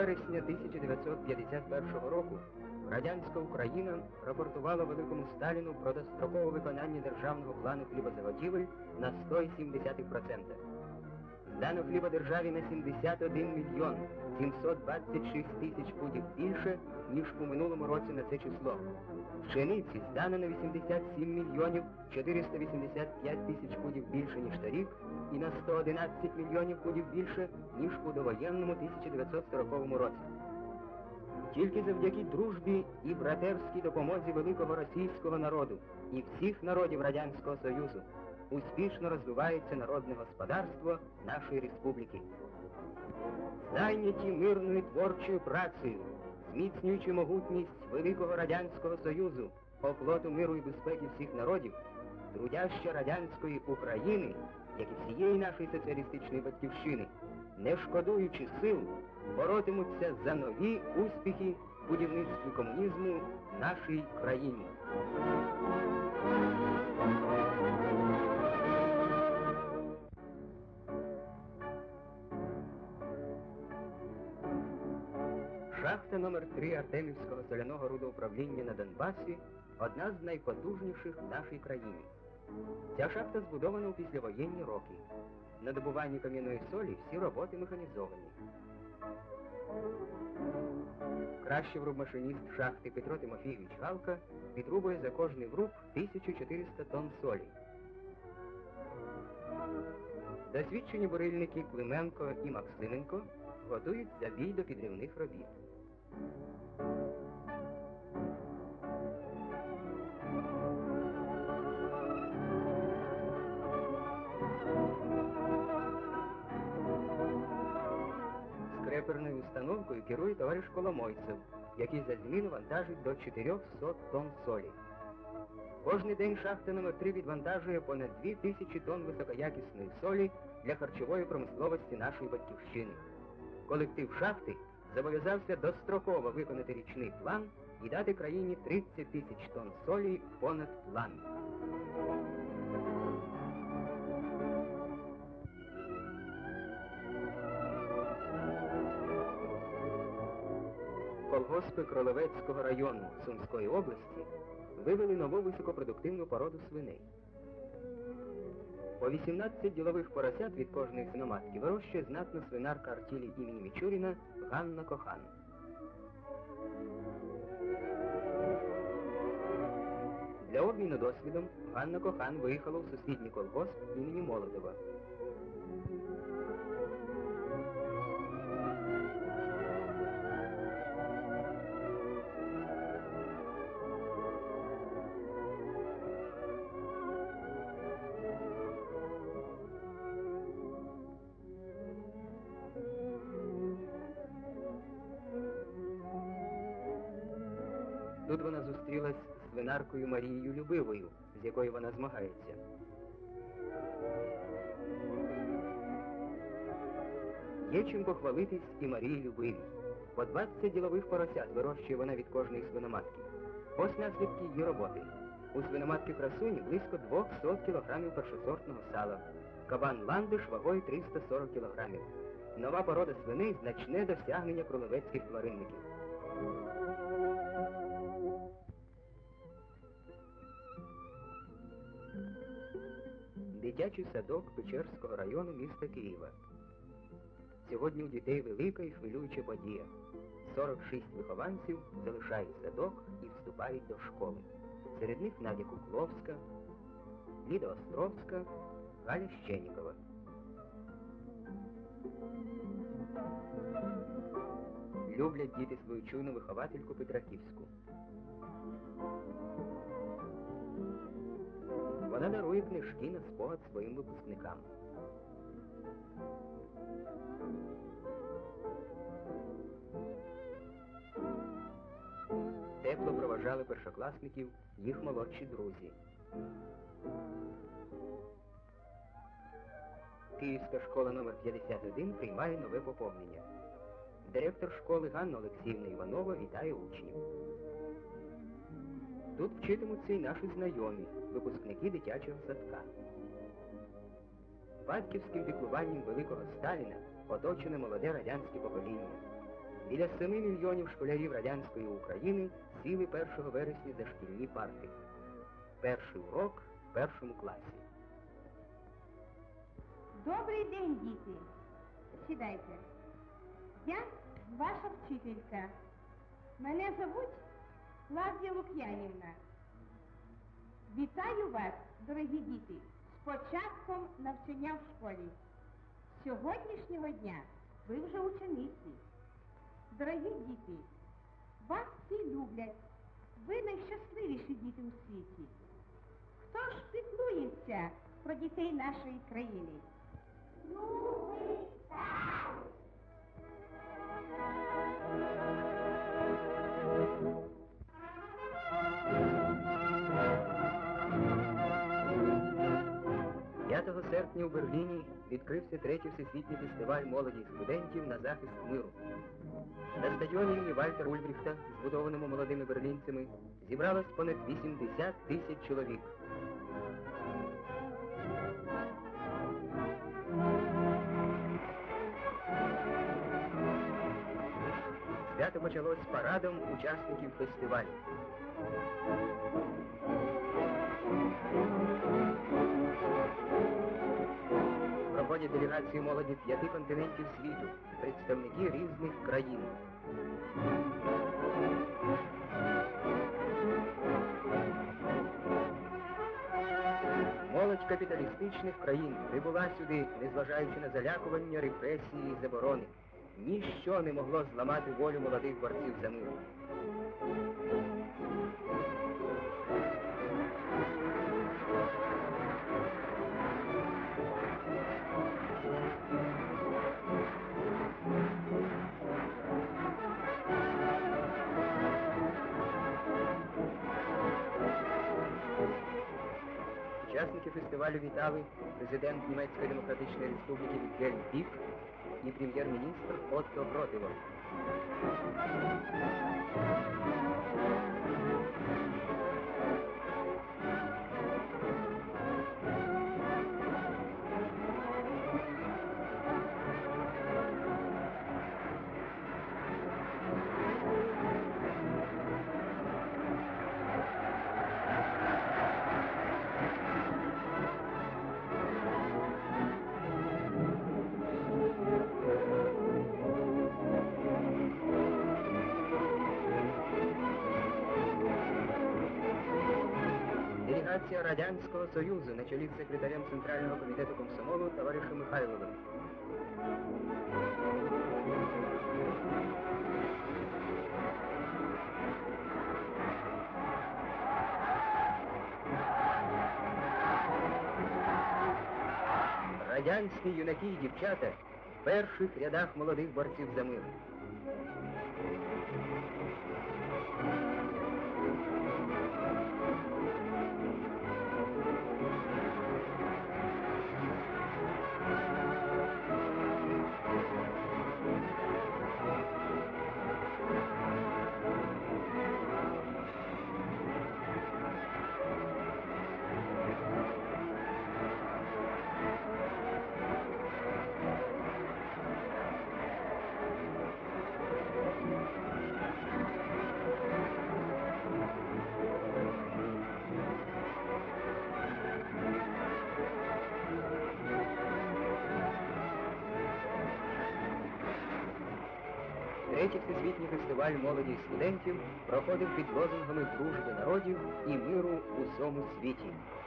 вересня 1951 року радянська Україна рапортувала великому Сталіну про дострокове виконання державного плану хлібозаготівель на 1,7%. Здано хліба державі на 71 мільйон 726 тисяч пудів більше, ніж у минулому році на це число. Пшениці здано на 87 мільйонів 485 тисяч пудів більше, ніж торік, і на 111 мільйонів пудів більше, ніж у довоєнному 1940 році. Тільки завдяки дружбі і братерській допомозі великого російського народу і всіх народів Радянського Союзу успішно розвивається народне господарство нашої республіки. Зайняті мирною творчою працею, зміцнюючи могутність великого Радянського Союзу, оплоту миру і безпеки всіх народів, трудяща радянської України, як і всієї нашої соціалістичної батьківщини, не шкодуючи сил, боротимуться за нові успіхи в будівництві комунізму в нашій країні. Шахта номер 3 Артемівського соляного рудоуправління на Донбасі – одна з найпотужніших в нашій країні. Ця шахта збудована у післявоєнні роки. На добуванні кам'яної солі всі роботи механізовані. Кращий врубмашиніст шахти Петро Тимофійович Галка підрубує за кожний вруб 1400 тонн солі. Досвідчені бурильники Клименко і Максименко готують забій до підривних робіт. Скреперною установкою керує товариш Коломойцев, який за зміну вантажить до 400 тонн солі. Кожний день шахта номер 3 відвантажує понад 2000 тонн високоякісної солі для харчової промисловості нашої батьківщини. Колектив шахти зобов'язався достроково виконати річний план і дати країні 30 тисяч тонн солі понад план. Колгоспи Кролевецького району Сумської області вивели нову високопродуктивну породу свиней. По 18 ділових поросят від кожної свиноматки вирощує знатна свинарка артілі імені Мічуріна Ганна Кохан. Для обміну досвідом Ганна Кохан виїхала у сусідній колгосп імені Молодова. Тут вона зустрілась з свинаркою Марією Любивою, з якою вона змагається. Є чим похвалитись і Марії Любивій. По 20 ділових поросят вирощує вона від кожної свиноматки. Ось наслідки її роботи. У свиноматки красуні близько 200 кілограмів першосортного сала. Кабан ландиш вагою 340 кілограмів. Нова порода свиней – значне досягнення кролевецьких тваринників. Дитячий садок Печерського району міста Києва. Сьогодні у дітей велика і хвилююча подія. 46 вихованців залишають садок і вступають до школи. Серед них Надя Кукловська, Ліда Островська, Галя Щенікова. Люблять діти свою чуйну виховательку Петраківську. Вона дарує книжки на спогад своїм випускникам. Тепло проважали першокласників їх молодші друзі. Київська школа номер 51 приймає нове поповнення. Директор школи Ганна Олексіївна Іванова вітає учнів. Тут вчитимуться і наші знайомі, випускники дитячого садка. Батьківським піклуванням великого Сталіна оточене молоде радянське покоління. Біля 7 мільйонів школярів радянської України сіли 1 вересня за шкільні парти. Перший урок в першому класі. Добрий день, діти. Сідайте. Я ваша вчителька. Мене звуть Клавдія Лук'янівна. Вітаю вас, дорогі діти, з початком навчання в школі. З сьогоднішнього дня ви вже учениці. Дорогі діти, вас всі люблять. Ви найщасливіші діти у світі. Хто ж піклується про дітей нашої країни? Ну, ви так! Серпня у Берліні відкрився третій всесвітній фестиваль молоді і студентів на захист миру. На стадіоні імені Вальтера Ульбріхта, збудованому молодими берлінцями, зібралось понад 80 тисяч чоловік. Свято почалось з парадом учасників фестивалю. Проходять делегації молоді 5 континентів світу, представники різних країн. Молодь капіталістичних країн прибула сюди, незважаючи на залякування, репресії і заборони. Ніщо не могло зламати волю молодих борців за мир. Учасники фестивалю вітали президент Німецької Демократичної Республіки Вільгельм Пік і прем'єр-міністр Отто Бротилов. Делегація Радянського Союзу на чолі з секретарем Центрального комітету комсомолу товаришем Михайловим. Радянські юнаки і дівчата в перших рядах молодих борців за мир. Третій всесвітній фестиваль молоді і студентів проходив під лозунгами дружби народів і миру у всьому світі.